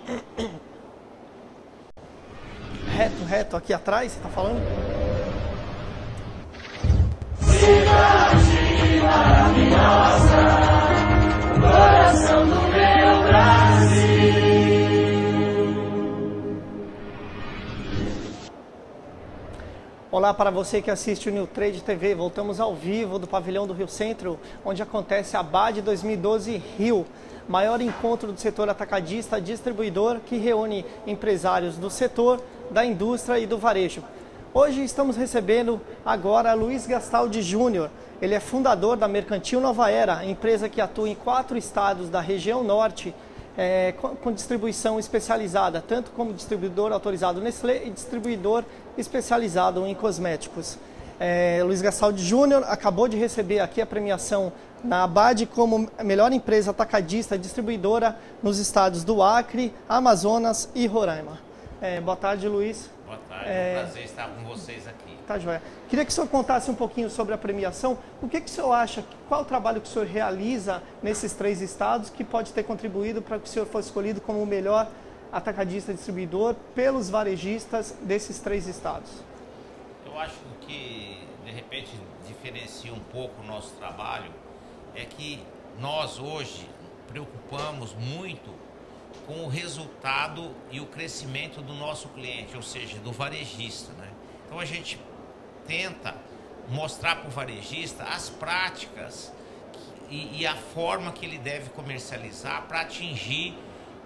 Reto, aqui atrás, você tá falando? Cidade maravilhosa, coração do meu Brasil. Olá para você que assiste o New Trade TV. Voltamos ao vivo do pavilhão do Rio Centro, onde acontece a BAD 2012 Rio, maior encontro do setor atacadista distribuidor que reúne empresários do setor, da indústria e do varejo. Hoje estamos recebendo agora Luiz Gastaldi Júnior. Ele é fundador da Mercantil Nova Era, empresa que atua em 4 estados da região norte, com distribuição especializada, tanto como distribuidor autorizado Nestlé e distribuidor especializado em cosméticos. Luiz Gastaldi Júnior acabou de receber aqui a premiação na BAD como melhor empresa atacadista distribuidora nos estados do Acre, Amazonas e Roraima. Boa tarde, Luiz. Boa tarde, é um prazer estar com vocês aqui. Tá, joia. Queria que o senhor contasse um pouquinho sobre a premiação. O que o senhor acha, qual o trabalho que o senhor realiza nesses 3 estados que pode ter contribuído para que o senhor fosse escolhido como o melhor atacadista distribuidor pelos varejistas desses 3 estados? Eu acho que, de repente, diferencia um pouco o nosso trabalho, é que nós hoje preocupamos muito com o resultado e o crescimento do nosso cliente, ou seja, do varejista, né? Então a gente tenta mostrar para o varejista as práticas e a forma que ele deve comercializar para atingir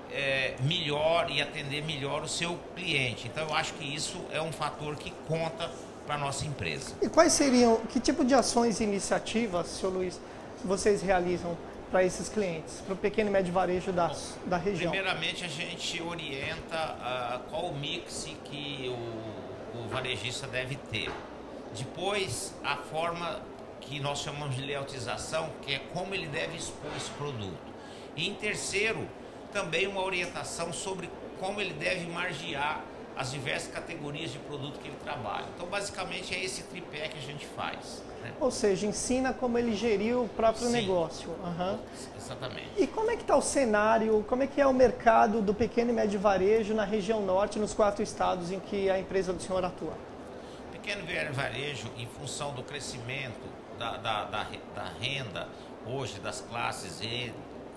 melhor e atender melhor o seu cliente. Então eu acho que isso é um fator que conta para a nossa empresa. E quais seriam, que tipo de ações e iniciativas, senhor Luiz, vocês realizam para esses clientes, para o pequeno e médio varejo da região? Primeiramente, a gente orienta qual o mix que o varejista deve ter. Depois, a forma que nós chamamos de layoutização, que é como ele deve expor esse produto. E em terceiro, também uma orientação sobre como ele deve margear as diversas categorias de produto que ele trabalha. Então, basicamente, é esse tripé que a gente faz, né? Ou seja, ensina como ele gerir o próprio Sim. negócio. Uhum. Exatamente. E como é que está o cenário, como é que é o mercado do pequeno e médio varejo na região norte, nos 4 estados em que a empresa do senhor atua? Pequeno e médio varejo, em função do crescimento da renda, hoje das classes E,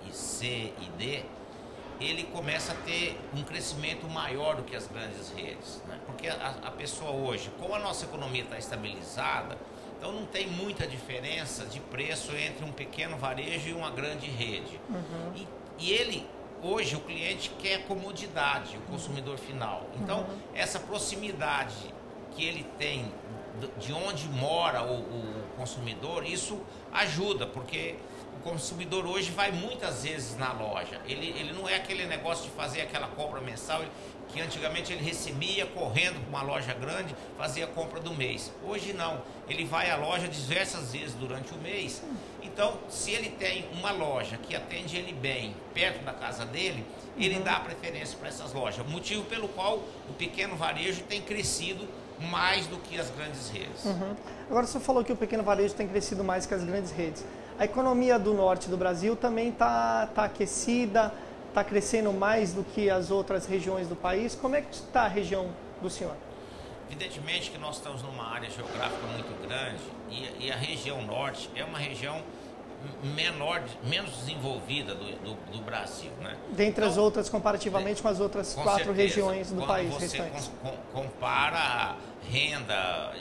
C e D, ele começa a ter um crescimento maior do que as grandes redes, né? Porque a pessoa hoje, como a nossa economia está estabilizada, então não tem muita diferença de preço entre um pequeno varejo e uma grande rede. Uhum. E ele, hoje, o cliente quer comodidade, o consumidor final. Então, essa proximidade que ele tem de onde mora o consumidor, isso ajuda, porque o consumidor hoje vai muitas vezes na loja. Ele não é aquele negócio de fazer aquela compra mensal que antigamente ele recebia correndo para uma loja grande, fazia a compra do mês. Hoje não, ele vai à loja diversas vezes durante o mês. Então, se ele tem uma loja que atende ele bem, perto da casa dele, ele dá preferência para essas lojas. Motivo pelo qual o pequeno varejo tem crescido mais do que as grandes redes. Agora, você falou que o pequeno varejo tem crescido mais que as grandes redes. A economia do norte do Brasil também está aquecida, está crescendo mais do que as outras regiões do país. Como é que está a região do senhor? Evidentemente que nós estamos numa área geográfica muito grande e a região norte é uma região menos desenvolvida do Brasil, né? Dentre as outras, comparativamente com as outras 4 regiões do país restantes. Você compara renda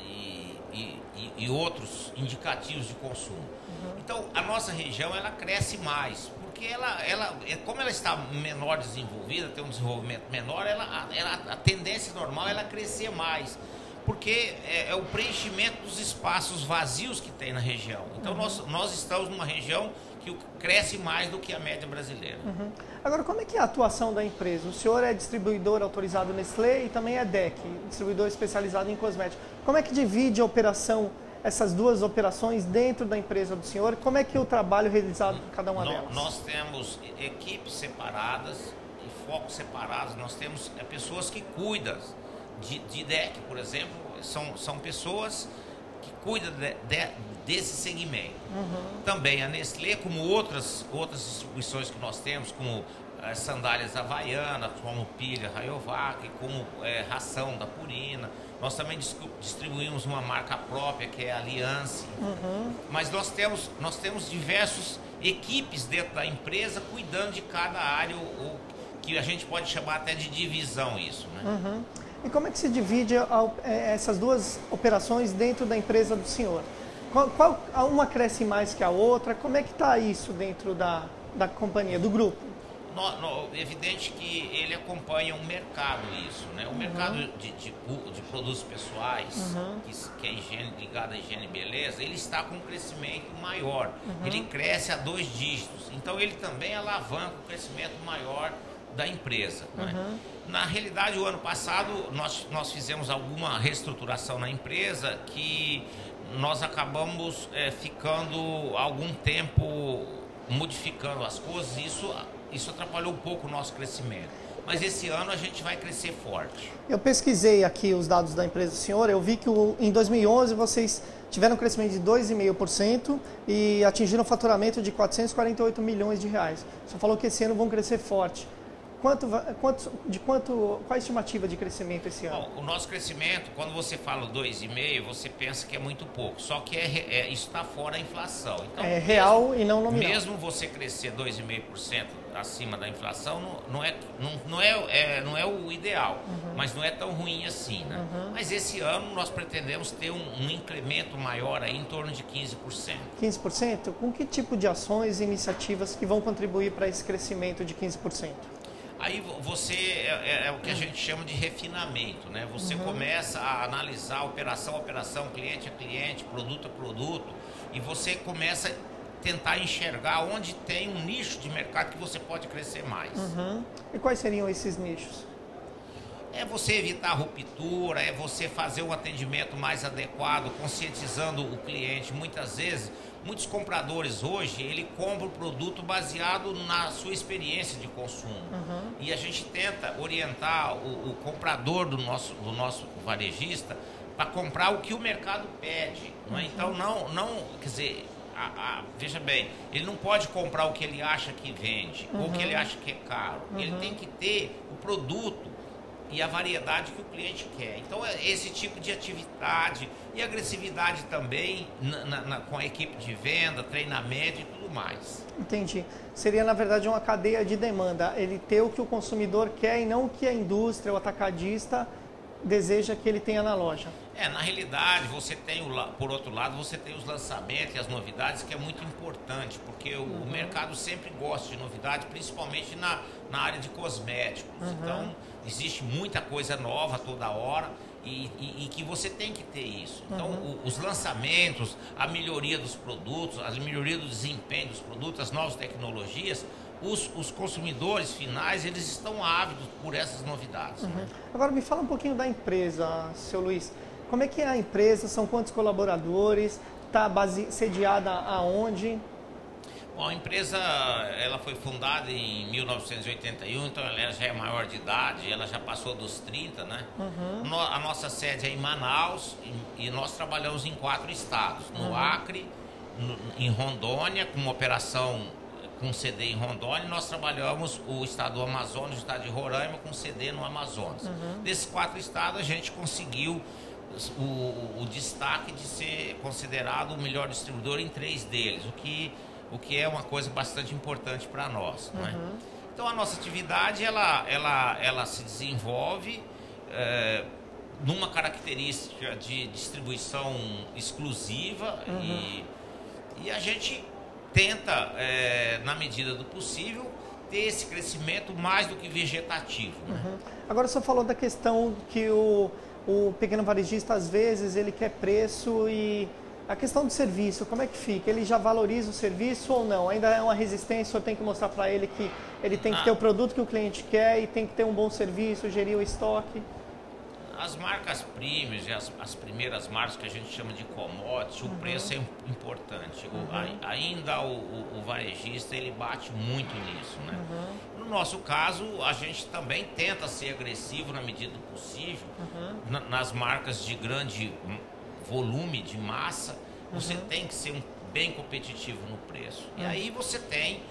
e outros indicativos de consumo. Então, a nossa região, ela cresce mais, porque como ela está menor desenvolvida, tem um desenvolvimento menor, a tendência normal é ela crescer mais, porque é o preenchimento dos espaços vazios que tem na região. Então, nós estamos numa região que cresce mais do que a média brasileira. Agora, como é que é a atuação da empresa? O senhor é distribuidor autorizado Nestlé e também é DEC, distribuidor especializado em cosméticos. Como é que divide a operação, essas 2 operações dentro da empresa do senhor? Como é que é o trabalho realizado por cada uma delas? Nós temos equipes separadas e focos separados. Nós temos pessoas que cuidam de DEC, por exemplo. São pessoas que cuidam desse segmento. Também a Nestlé, como outras distribuições que nós temos, como sandálias Havaianas, como pilha Rayovac, como ração da Purina. Nós também distribuímos uma marca própria, que é a Alliance. Mas nós temos diversas equipes dentro da empresa cuidando de cada área, que a gente pode chamar até de divisão isso, né? E como é que se divide essas duas operações dentro da empresa do senhor? Uma cresce mais que a outra? Como é que está isso dentro da companhia, do grupo? Evidente que ele acompanha o mercado, isso, né? O mercado de produtos pessoais, que é higiene, ligado à higiene e beleza, ele está com um crescimento maior. Ele cresce a 2 dígitos. Então ele também alavanca o crescimento maior da empresa, né? Na realidade, o ano passado nós fizemos alguma reestruturação na empresa que nós acabamos ficando algum tempo modificando as coisas, e isso atrapalhou um pouco o nosso crescimento. Mas esse ano a gente vai crescer forte. Eu pesquisei aqui os dados da empresa do senhor, eu vi que em 2011 vocês tiveram um crescimento de 2,5% e atingiram um faturamento de 448 milhões de reais. Você falou que esse ano vão crescer forte. Qual a estimativa de crescimento esse ano? Bom, o nosso crescimento, quando você fala 2,5%, você pensa que é muito pouco. Só que isso está fora da inflação. Então, é real e não nominal. Mesmo você crescer 2,5% acima da inflação, não é o ideal. Mas não é tão ruim assim, né? Mas esse ano nós pretendemos ter um incremento maior aí, em torno de 15%. 15%? Com que tipo de ações e iniciativas que vão contribuir para esse crescimento de 15%? Aí você é o que a gente chama de refinamento, né? Você começa a analisar operação a operação, cliente a cliente, produto a produto, e você começa a tentar enxergar onde tem um nicho de mercado que você pode crescer mais. E quais seriam esses nichos? É você evitar a ruptura, é você fazer um atendimento mais adequado, conscientizando o cliente. Muitas vezes, muitos compradores hoje, ele compra o produto baseado na sua experiência de consumo. E a gente tenta orientar o comprador do nosso varejista para comprar o que o mercado pede. Não é? Então, quer dizer, veja bem, ele não pode comprar o que ele acha que vende, ou o que ele acha que é caro. Ele tem que ter o produto e a variedade que o cliente quer. Então, esse tipo de atividade e agressividade também com a equipe de venda, treinamento e tudo mais. Entendi. Seria, na verdade, uma cadeia de demanda. Ele ter o que o consumidor quer e não o que a indústria, o atacadista, deseja que ele tenha na loja. Na realidade, você tem, por outro lado, você tem os lançamentos e as novidades, que é muito importante, porque o mercado sempre gosta de novidade, principalmente na área de cosméticos. Então, existe muita coisa nova toda hora e que você tem que ter isso. Então, os lançamentos, a melhoria dos produtos, a melhoria do desempenho dos produtos, as novas tecnologias, os consumidores finais, eles estão ávidos por essas novidades. Né? Agora, me fala um pouquinho da empresa, seu Luiz. Como é que é a empresa? São quantos colaboradores? Está sediada aonde? Bom, a empresa ela foi fundada em 1981, então ela já é maior de idade, ela já passou dos 30, né? A nossa sede é em Manaus e nós trabalhamos em 4 estados. No Acre, em Rondônia, com uma operação com CD em Rondônia, nós trabalhamos o estado do Amazonas, o estado de Roraima, com CD no Amazonas. Desses 4 estados, a gente conseguiu o destaque de ser considerado o melhor distribuidor em 3 deles, o que é uma coisa bastante importante para nós. Não é? Então, a nossa atividade ela se desenvolve numa característica de distribuição exclusiva e a gente tenta, na medida do possível, ter esse crescimento mais do que vegetativo. Né? Agora, o senhor falou da questão que o pequeno varejista, às vezes, ele quer preço e a questão do serviço, como é que fica? Ele já valoriza o serviço ou não? Ainda é uma resistência, o senhor tem que mostrar para ele que ele tem que ter o produto que o cliente quer e tem que ter um bom serviço, gerir o estoque? As marcas premium e as primeiras marcas que a gente chama de commodities, o preço é importante. Ainda o varejista, ele bate muito nisso, né? No nosso caso, a gente também tenta ser agressivo na medida do possível nas marcas de grande volume, de massa, você tem que ser bem competitivo no preço. E aí você tem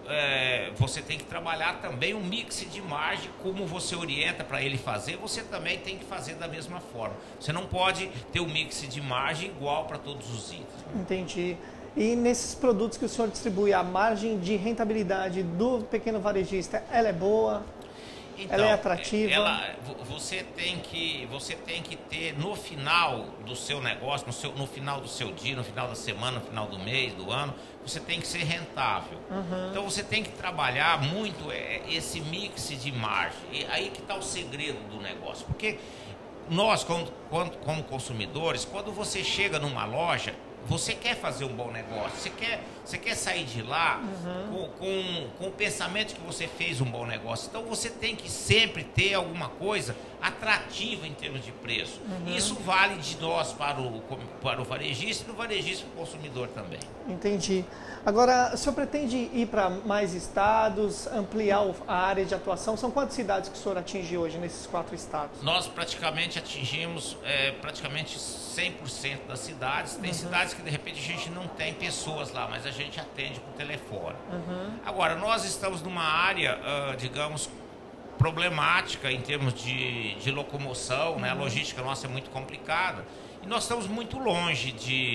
que trabalhar também um mix de margem, como você orienta para ele fazer, você também tem que fazer da mesma forma. Você não pode ter um mix de margem igual para todos os itens. Entendi. E nesses produtos que o senhor distribui, a margem de rentabilidade do pequeno varejista, ela é boa? Então, ela é atrativa? Você tem que ter no final do seu negócio, no final do seu dia, no final da semana, no final do mês, do ano, você tem que ser rentável. Então você tem que trabalhar muito esse mix de margem. E aí que está o segredo do negócio. Porque nós, como consumidores, quando você chega numa loja, você quer fazer um bom negócio, você quer sair de lá com o pensamento que você fez um bom negócio. Então você tem que sempre ter alguma coisa atrativa em termos de preço. Isso vale de nós para o varejista e do varejista para o consumidor também. Entendi. Agora, o senhor pretende ir para mais estados, ampliar a área de atuação? São quantas cidades que o senhor atinge hoje nesses 4 estados? Nós praticamente atingimos praticamente 100% das cidades. Tem cidades que de repente a gente não tem pessoas lá, mas a gente atende por telefone. Agora, nós estamos numa área, digamos, problemática em termos de locomoção, né? A logística nossa é muito complicada e nós estamos muito longe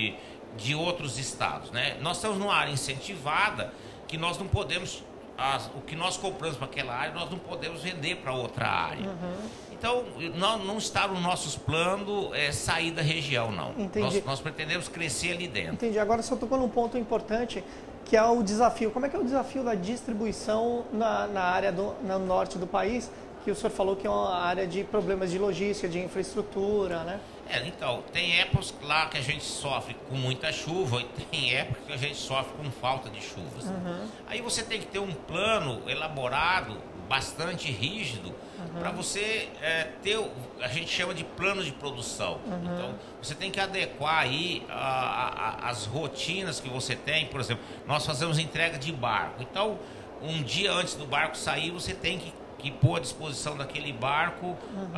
de outros estados, né? Nós estamos numa área incentivada que nós não podemos, o que nós compramos para aquela área, nós não podemos vender para outra área. Então, não está nos nossos planos sair da região, não. Nós pretendemos crescer ali dentro. Entendi. Agora, só tocou num ponto importante, que é o desafio. Como é que é o desafio da distribuição na área no norte do país, que o senhor falou que é uma área de problemas de logística, de infraestrutura, né? Então, tem épocas lá que a gente sofre com muita chuva e tem épocas que a gente sofre com falta de chuvas. Aí você tem que ter um plano elaborado, bastante rígido, para você ter, a gente chama de plano de produção. Então, você tem que adequar aí as rotinas que você tem. Por exemplo, nós fazemos entrega de barco. Então, um dia antes do barco sair, você tem que pôr à disposição daquele barco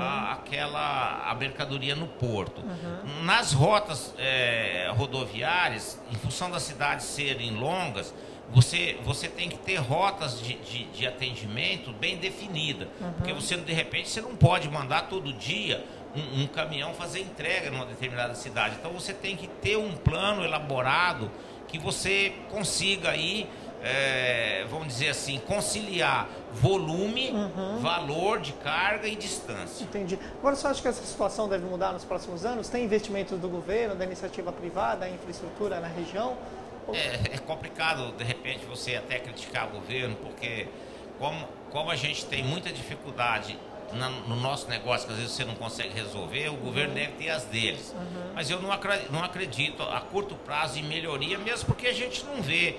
a mercadoria no porto. Nas rotas rodoviárias, em função das cidades serem longas, você tem que ter rotas de atendimento bem definida, porque você, de repente, você não pode mandar todo dia um caminhão fazer entrega numa determinada cidade. Então você tem que ter um plano elaborado que você consiga aí, vamos dizer assim, conciliar volume, valor de carga e distância. Entendi. Agora, você acha que essa situação deve mudar nos próximos anos? Tem investimentos do governo, da iniciativa privada, infraestrutura na região? É complicado, de repente, você até criticar o governo, porque como a gente tem muita dificuldade no nosso negócio, que às vezes você não consegue resolver, o governo deve ter as deles. Mas eu não acredito a curto prazo em melhoria, mesmo porque a gente não vê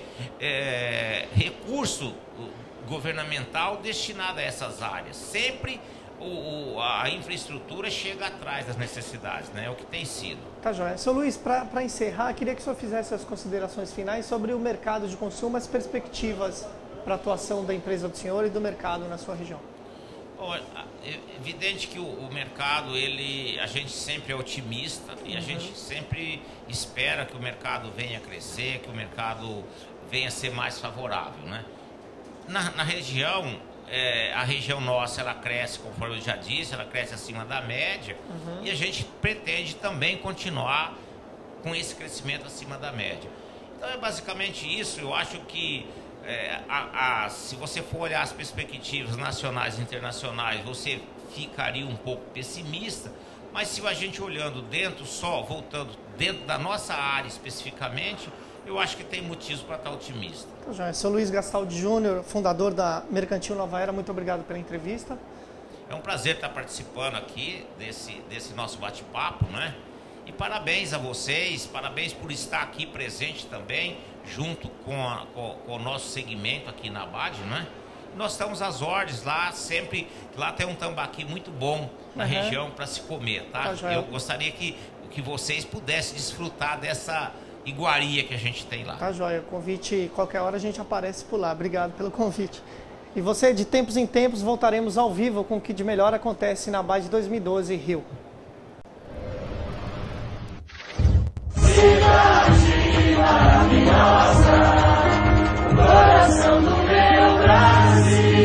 recurso governamental destinado a essas áreas. Sempre a infraestrutura chega atrás das necessidades, né? É o que tem sido. Tá joia. Seu Luiz, para encerrar, queria que o senhor fizesse as considerações finais sobre o mercado de consumo, as perspectivas para a atuação da empresa do senhor e do mercado na sua região. Bom, é evidente que o mercado, a gente sempre é otimista e a gente sempre espera que o mercado venha a crescer, que o mercado venha a ser mais favorável, né? Na região, a região nossa, ela cresce, conforme eu já disse, ela cresce acima da média, e a gente pretende também continuar com esse crescimento acima da média. Então é basicamente isso. Eu acho que se você for olhar as perspectivas nacionais e internacionais, você ficaria um pouco pessimista, mas se a gente olhando voltando dentro da nossa área especificamente, eu acho que tem motivos para estar otimista. Então, já, Sr. Luiz Gastaldi Júnior, fundador da Mercantil Nova Era, muito obrigado pela entrevista. É um prazer estar participando aqui desse nosso bate-papo, né? E parabéns a vocês, parabéns por estar aqui presente também, junto com o nosso segmento aqui na Abade, né? Nós estamos às ordens lá, sempre, lá tem um tambaqui muito bom na região para se comer, tá? Eu gostaria que vocês pudessem desfrutar dessa iguaria que a gente tem lá. Tá joia, convite, qualquer hora a gente aparece por lá. Obrigado pelo convite. E você, de tempos em tempos, voltaremos ao vivo com o que de melhor acontece na Abade 2012 Rio. Cidade. nossa, coração do meu Brasil.